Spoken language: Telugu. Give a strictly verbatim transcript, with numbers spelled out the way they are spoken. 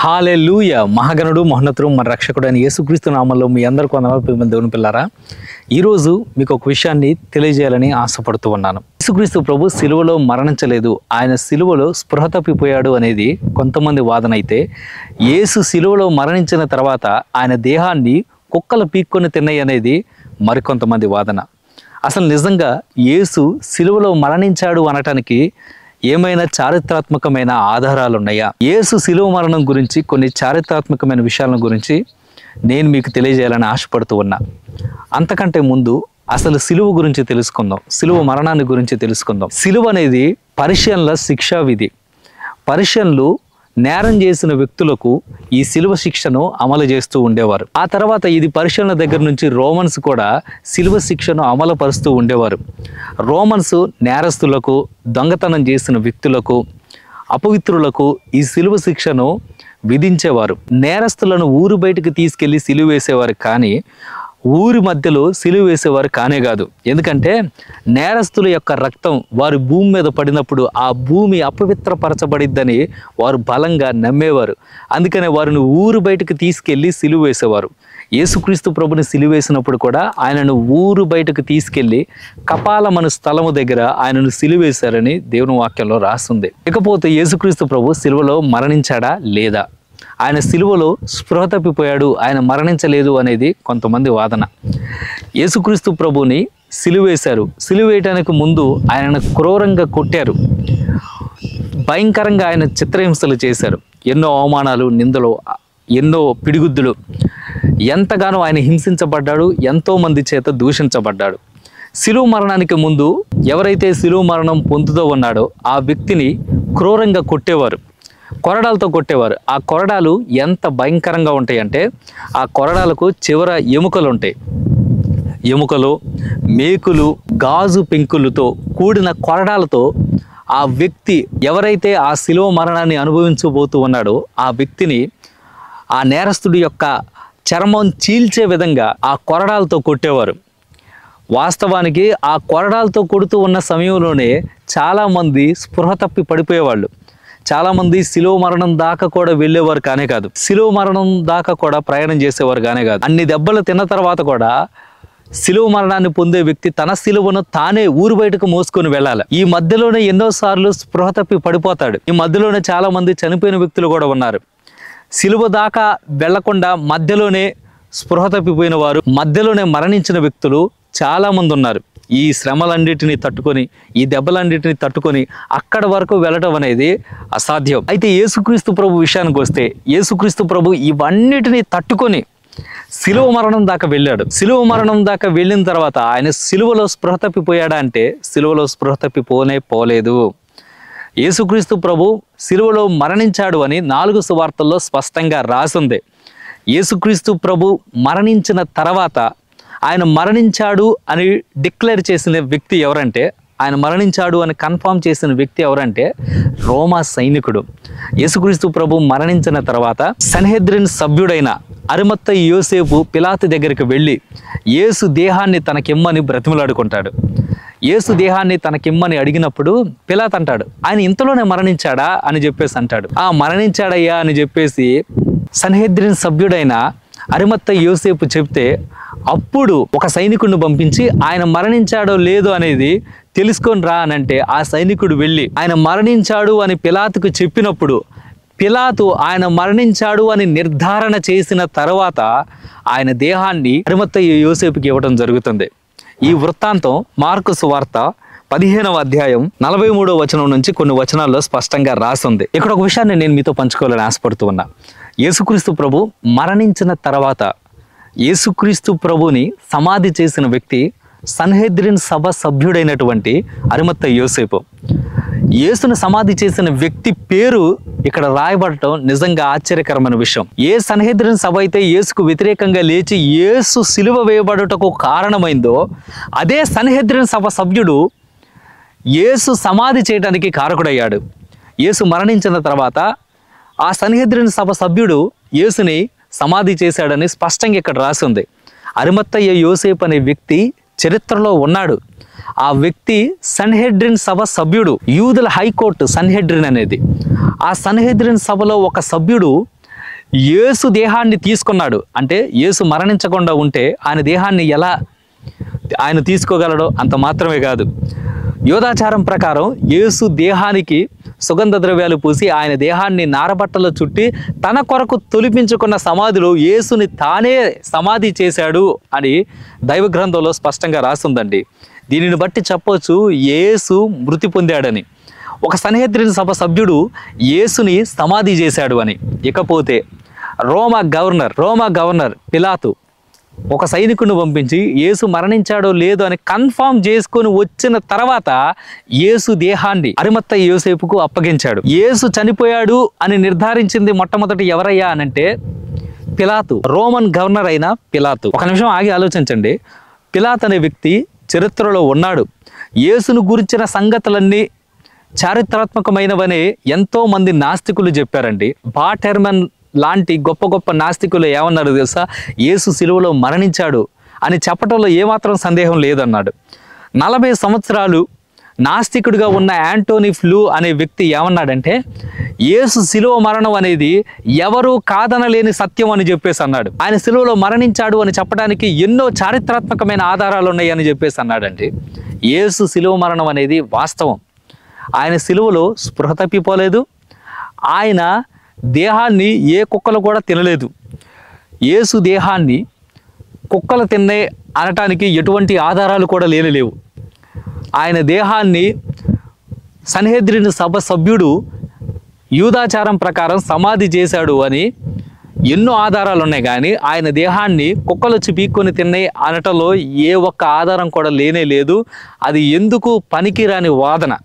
హల్లెలూయా. మహాగణుడు మహోన్నతుడు మన రక్షకుడు అయిన యేసుక్రీస్తు నామములో మీ అందరికీ వందనాలు ప్రియమైన దేవుని పిల్లారా. ఈరోజు మీకు ఒక విషయాన్ని తెలియజేయాలని ఆశపడుతూ ఉన్నాను. యేసుక్రీస్తు ప్రభు సిలువలో మరణించలేదు, ఆయన సిలువలో స్పృహ తప్పిపోయాడు అనేది కొంతమంది వాదన అయితే, యేసు సిలువలో మరణించిన తర్వాత ఆయన దేహాన్ని కుక్కలు పీక్కొని తిన్నాయి అనేది మరికొంతమంది వాదన. అసలు నిజంగా యేసు సిలువలో మరణించాడు అనటానికి ఏమైనా చారిత్రాత్మకమైన ఆధారాలు ఉన్నాయా? యేసు సిలువ మరణం గురించి కొన్ని చారిత్రాత్మకమైన విషయాల గురించి నేను మీకు తెలియజేయాలని ఆశపడుతూ ఉన్నా. అంతకంటే ముందు అసలు సిలువ గురించి తెలుసుకుందాం, సిలువ మరణాన్ని గురించి తెలుసుకుందాం. సిలువ అనేది పర్షియన్ల శిక్షా విధి. పర్షియన్లు నేరం చేసిన వ్యక్తులకు ఈ సిలువ శిక్షను అమలు చేస్తూ ఉండేవారు. ఆ తర్వాత ఇది పర్షియన్ల దగ్గర నుంచి రోమన్స్ కూడా సిలువ శిక్షను అమలు పరుస్తూ ఉండేవారు. రోమన్స్ నేరస్తులకు, దొంగతనం చేసిన వ్యక్తులకు, అపవిత్రులకు ఈ సిలువ శిక్షను విధించేవారు. నేరస్తులను ఊరు బయటకు తీసుకెళ్లి సిలువ వేసేవారు, కానీ ఊరి మధ్యలో సిలువ వేసేవారు కానే కాదు. ఎందుకంటే నేరస్తుల యొక్క రక్తం వారి భూమి మీద పడినప్పుడు ఆ భూమి అపవిత్రపరచబడిద్దని వారు బలంగా నమ్మేవారు. అందుకనే వారిని ఊరు బయటకు తీసుకెళ్లి సిలువ వేసేవారు. యేసుక్రీస్తు ప్రభుని సిలువ వేసినప్పుడు కూడా ఆయనను ఊరు బయటకు తీసుకెళ్లి కపాలమను స్థలము దగ్గర ఆయనను సిలువ వేశారని దేవుని వాక్యంలో రాస్తుంది. ఇకపోతే యేసుక్రీస్తు ప్రభు సిలువలో మరణించాడా లేదా, ఆయన సిలువలో స్పృహ తప్పిపోయాడు, ఆయన మరణించలేదు అనేది కొంతమంది వాదన. యేసుక్రీస్తు ప్రభుని సిలువేశారు. సిలువేయటానికి ముందు ఆయనను క్రూరంగా కొట్టారు, భయంకరంగా ఆయన చిత్రహింసలు చేశారు. ఎన్నో అవమానాలు, నిందలు, ఎన్నో పిడిగుద్దులు, ఎంతగానో ఆయన హింసించబడ్డాడు, ఎంతోమంది చేత దూషించబడ్డాడు. సిలువ మరణానికి ముందు ఎవరైతే సిలువ మరణం పొందుతూ ఉన్నాడో ఆ వ్యక్తిని క్రూరంగా కొట్టేవారు, కొరడాలతో కొట్టేవారు. ఆ కొరడాలు ఎంత భయంకరంగా ఉంటాయంటే ఆ కొరడాలకు చివర ఎముకలు ఉంటాయి. ఎముకలు, మేకులు, గాజు పెంకులతో కూడిన కొరడాలతో ఆ వ్యక్తి ఎవరైతే ఆ శిలువ మరణాన్ని అనుభవించబోతూ ఉన్నాడో ఆ వ్యక్తిని, ఆ నేరస్తుడి యొక్క చర్మం చీల్చే విధంగా ఆ కొరడాలతో కొట్టేవారు. వాస్తవానికి ఆ కొరడాలతో కొడుతూ ఉన్న సమయంలోనే చాలామంది స్పృహ తప్పి పడిపోయేవాళ్ళు. చాలామంది శిలువ మరణం దాకా కూడా వెళ్ళేవారు కానే కాదు, శిలువ మరణం దాకా కూడా ప్రయాణం చేసేవారు కానే కాదు. అన్ని దెబ్బలు తిన్న తర్వాత కూడా శిలువ మరణాన్ని పొందే వ్యక్తి తన శిలువను తానే ఊరు బయటకు మోసుకొని వెళ్ళాలి. ఈ మధ్యలోనే ఎన్నోసార్లు స్పృహ తప్పి పడిపోతాడు. ఈ మధ్యలోనే చాలా మంది చనిపోయిన వ్యక్తులు కూడా ఉన్నారు. శిలువ దాకా వెళ్లకుండా మధ్యలోనే స్పృహ తప్పిపోయిన వారు, మధ్యలోనే మరణించిన వ్యక్తులు చాలా మంది ఉన్నారు. ఈ శ్రమలన్నిటిని తట్టుకొని, ఈ దెబ్బలన్నిటిని తట్టుకొని అక్కడ వరకు వెళ్ళటం అనేది అసాధ్యం. అయితే యేసుక్రీస్తు ప్రభు విషయానికి వస్తే, యేసుక్రీస్తు ప్రభు ఇవన్నిటిని తట్టుకొని శిలువ మరణం దాకా వెళ్ళాడు. శిలువ మరణం దాకా వెళ్ళిన తర్వాత ఆయన శిలువలో స్పృహ తప్పిపోయాడా అంటే శిలువలో స్పృహ తప్పిపోనే పోలేదు. యేసుక్రీస్తు ప్రభు శిలువలో మరణించాడు అని నాలుగు సువార్తల్లో స్పష్టంగా రాసింది. యేసుక్రీస్తు ప్రభు మరణించిన తర్వాత ఆయన మరణించాడు అని డిక్లేర్ చేసిన వ్యక్తి ఎవరంటే, ఆయన మరణించాడు అని కన్ఫర్మ్ చేసిన వ్యక్తి ఎవరంటే రోమా సైనికుడు. యేసుక్రీస్తు ప్రభు మరణించిన తర్వాత సన్హెద్రిన్ సభ్యుడైన అరిమత్తయి యోసేపు పిలాతు దగ్గరికి వెళ్ళి యేసు దేహాన్ని తనకిమ్మని బ్రతిమలాడుకుంటాడు. యేసు దేహాన్ని తనకిమ్మని అడిగినప్పుడు పిలాతు అంటాడు, ఆయన ఇంతలోనే మరణించాడా అని చెప్పేసి అంటాడు. ఆ మరణించాడయ్యా అని చెప్పేసి సన్హెద్రిన్ సభ్యుడైన అరిమత్తయి యోసేపు చెప్తే అప్పుడు ఒక సైనికుడిని పంపించి ఆయన మరణించాడో లేదో అనేది తెలుసుకొని రా అని అంటే ఆ సైనికుడు వెళ్ళి ఆయన మరణించాడు అని పిలాతుకు చెప్పినప్పుడు పిలాతు ఆయన మరణించాడు అని నిర్ధారణ చేసిన తర్వాత ఆయన దేహాన్ని అరిమత్తయి యోసేపుకి ఇవ్వడం జరుగుతుంది. ఈ వృత్తాంతం మార్కు సువార్త పదిహేనవ అధ్యాయం నలభై మూడవ వచనం నుంచి కొన్ని వచనాల్లో స్పష్టంగా రాసింది. ఇక్కడ ఒక విషయాన్ని నేను మీతో పంచుకోవాలని ఆశపడుతూ ఉన్నా. యేసుక్రీస్తు ప్రభు మరణించిన తర్వాత యేసుక్రీస్తు ప్రభుని సమాధి చేసిన వ్యక్తి సన్హెద్రిన్ సభ సభ్యుడైనటువంటి అరిమత్తయి యోసేపు. యేసును సమాధి చేసిన వ్యక్తి పేరు ఇక్కడ రాయబడటం నిజంగా ఆశ్చర్యకరమైన విషయం. ఏ సన్హెద్రిన్ సభ అయితే యేసుకు వ్యతిరేకంగా లేచి యేసు సిలువ వేయబడుటకు కారణమైందో అదే సన్హెద్రిన్ సభ సభ్యుడు యేసు సమాధి చేయడానికి కారకుడయ్యాడు. యేసు మరణించిన తర్వాత ఆ సన్హెద్రిన్ సభ సభ్యుడు యేసుని సమాధి చేశాడని స్పష్టంగా ఇక్కడ రాసింది. అరిమత్తయి యోసేపు అనే వ్యక్తి చరిత్రలో ఉన్నాడు. ఆ వ్యక్తి సన్హెడ్రిన్ సభ సభ్యుడు. యూదుల హైకోర్టు సన్హెడ్రిన్ అనేది. ఆ సన్హెడ్రిన్ సభలో ఒక సభ్యుడు యేసు దేహాన్ని తీసుకున్నాడు అంటే యేసు మరణించకుండా ఉంటే ఆయన దేహాన్ని ఎలా ఆయన తీసుకోగలడో అంత మాత్రమే కాదు, యోధాచారం ప్రకారం యేసు దేహానికి సుగంధ ద్రవ్యాలు పూసి ఆయన దేహాన్ని నారబట్టలో చుట్టి తన కొరకు తొలిపించుకున్న సమాధిలో యేసుని తానే సమాధి చేశాడు అని దైవ గ్రంథంలో స్పష్టంగా రాస్తుందండి. దీనిని బట్టి చెప్పొచ్చు యేసు మృతి పొందాడని. ఒక సన్హెద్రిన్ సభ సభ్యుడు యేసుని సమాధి చేశాడు అని. ఇకపోతే రోమా గవర్నర్ రోమా గవర్నర్ పిలాతు ఒక సైనికుడిని పంపించి యేసు మరణించాడో లేదో అని కన్ఫామ్ చేసుకొని వచ్చిన తర్వాత యేసు దేహాన్ని అరిమత్త యోసేపుకు అప్పగించాడు. యేసు చనిపోయాడు అని నిర్ధారించింది మొట్టమొదటి ఎవరయ్యా అనంటే పిలాతు, రోమన్ గవర్నర్ అయిన పిలాతు. ఒక నిమిషం ఆగి ఆలోచించండి. పిలాతు అనే వ్యక్తి చరిత్రలో ఉన్నాడు. యేసును గురించిన సంగతులన్నీ చారిత్రాత్మకమైనవని ఎంతో మంది నాస్తికులు చెప్పారండి. బాటెర్మన్ లాంటి గొప్ప గొప్ప నాస్తికులు ఏమన్నారు తెలుసా? యేసు సిలువలో మరణించాడు అని చెప్పటంలో ఏమాత్రం సందేహం లేదన్నాడు. నలభై సంవత్సరాలు నాస్తికుడిగా ఉన్న యాంటోనీ ఫ్లూ అనే వ్యక్తి ఏమన్నాడంటే యేసు సిలువ మరణం అనేది ఎవరు కాదనలేని సత్యం అని చెప్పేసి అన్నాడు. ఆయన సిలువలో మరణించాడు అని చెప్పడానికి ఎన్నో చారిత్రాత్మకమైన ఆధారాలు ఉన్నాయి అని చెప్పేసి అన్నాడండి. యేసు సిలువ మరణం అనేది వాస్తవం. ఆయన సిలువలో స్పృహ తప్పిపోలేదు. ఆయన దేహాన్ని ఏ కుక్కలు కూడా తినలేదు. యేసు దేహాన్ని కుక్కలు తిన్నే అనటానికి ఎటువంటి ఆధారాలు కూడా లేనేలేవు. ఆయన దేహాన్ని సన్హెద్రిన్ సభ సభ్యుడు యూదాచారం ప్రకారం సమాధి చేశాడు అని ఎన్నో ఆధారాలు ఉన్నాయి, కానీ ఆయన దేహాన్ని కుక్కలు వచ్చి పీక్కొని తిన్నాయి అనటంలో ఏ ఒక్క ఆధారం కూడా లేనే లేదు. అది ఎందుకు పనికిరాని వాదన.